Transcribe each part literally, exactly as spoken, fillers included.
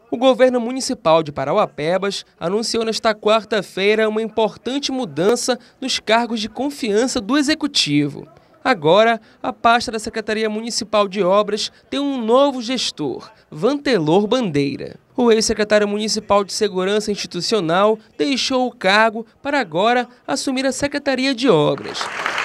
O governo municipal de Parauapebas anunciou nesta quarta-feira uma importante mudança nos cargos de confiança do Executivo. Agora, a pasta da Secretaria Municipal de Obras tem um novo gestor, Vantelor Bandeira. O ex-secretário municipal de Segurança Institucional deixou o cargo para agora assumir a Secretaria de Obras.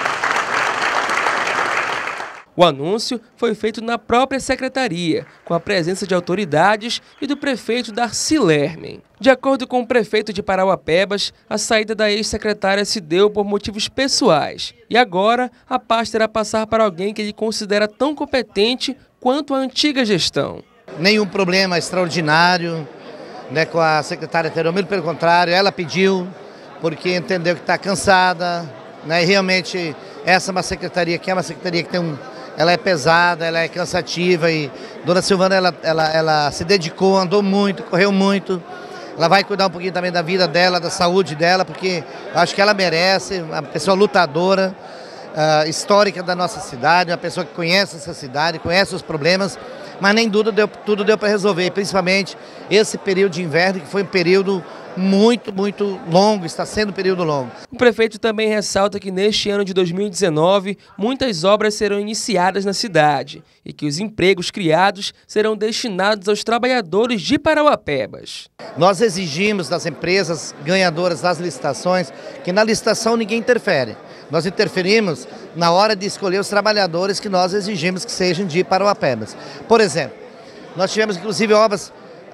O anúncio foi feito na própria secretaria, com a presença de autoridades e do prefeito Darcy Lermen. De acordo com o prefeito de Parauapebas, a saída da ex-secretária se deu por motivos pessoais. E agora, a pasta irá passar para alguém que ele considera tão competente quanto a antiga gestão. Nenhum problema extraordinário, né, com a secretária Teromiro, pelo contrário, ela pediu, porque entendeu que está cansada, né, e realmente essa é uma secretaria que é uma secretaria que tem um... Ela é pesada, ela é cansativa e Dona Silvana ela, ela, ela se dedicou, andou muito, correu muito. Ela vai cuidar um pouquinho também da vida dela, da saúde dela, porque eu acho que ela merece, uma pessoa lutadora, uh, histórica da nossa cidade, uma pessoa que conhece essa cidade, conhece os problemas, mas nem tudo deu, tudo deu para resolver, principalmente esse período de inverno, que foi um período muito, muito longo, está sendo um período longo. O prefeito também ressalta que neste ano de dois mil e dezenove, muitas obras serão iniciadas na cidade e que os empregos criados serão destinados aos trabalhadores de Parauapebas. Nós exigimos das empresas ganhadoras das licitações que na licitação ninguém interfere. Nós interferimos na hora de escolher os trabalhadores que nós exigimos que sejam de Parauapebas. Por exemplo, nós tivemos inclusive obras,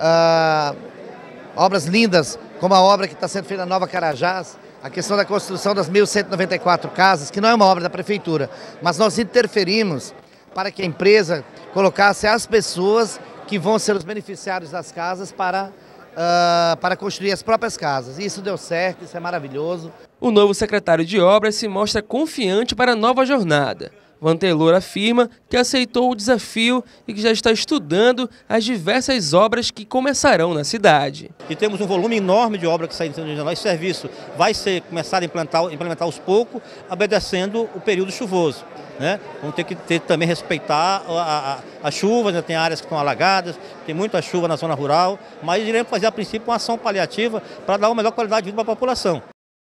ah, obras lindas, como a obra que está sendo feita na Nova Carajás, a questão da construção das mil cento e noventa e quatro casas, que não é uma obra da prefeitura, mas nós interferimos para que a empresa colocasse as pessoas que vão ser os beneficiários das casas para, uh, para construir as próprias casas. E isso deu certo, isso é maravilhoso. O novo secretário de Obras se mostra confiante para a nova jornada. Vantelor afirma que aceitou o desafio e que já está estudando as diversas obras que começarão na cidade. E temos um volume enorme de obras que saem de janeiro. Esse serviço vai ser começar a implementar, implementar aos poucos, obedecendo o período chuvoso, né? Vamos ter que ter, também respeitar a, a, a chuva, né? Tem áreas que estão alagadas, tem muita chuva na zona rural, mas iremos fazer a princípio uma ação paliativa para dar uma melhor qualidade de vida para a população.